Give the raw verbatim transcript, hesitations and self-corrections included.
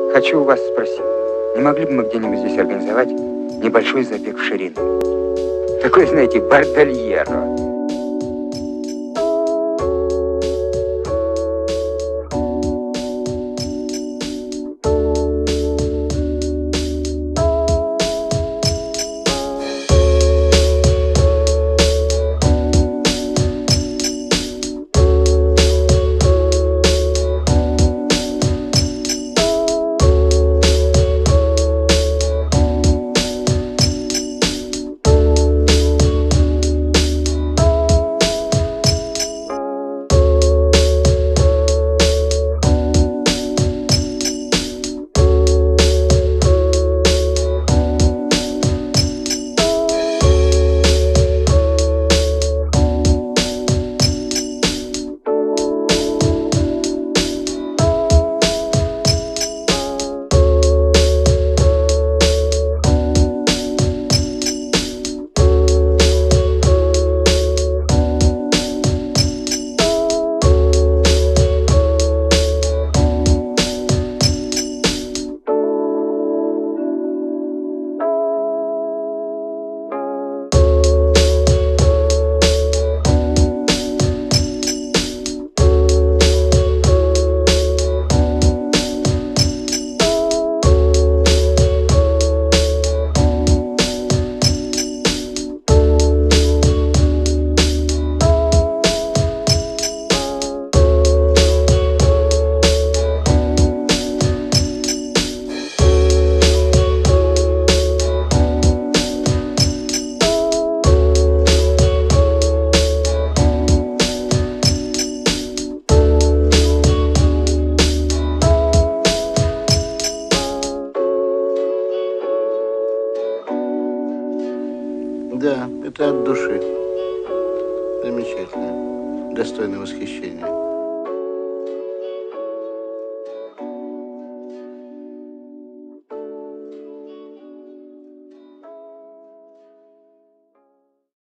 Хочу у вас спросить, не могли бы мы где-нибудь здесь организовать небольшой забег в ширину? Такой, знаете, бордельеро. Да, это от души. Замечательно. Достойно восхищения.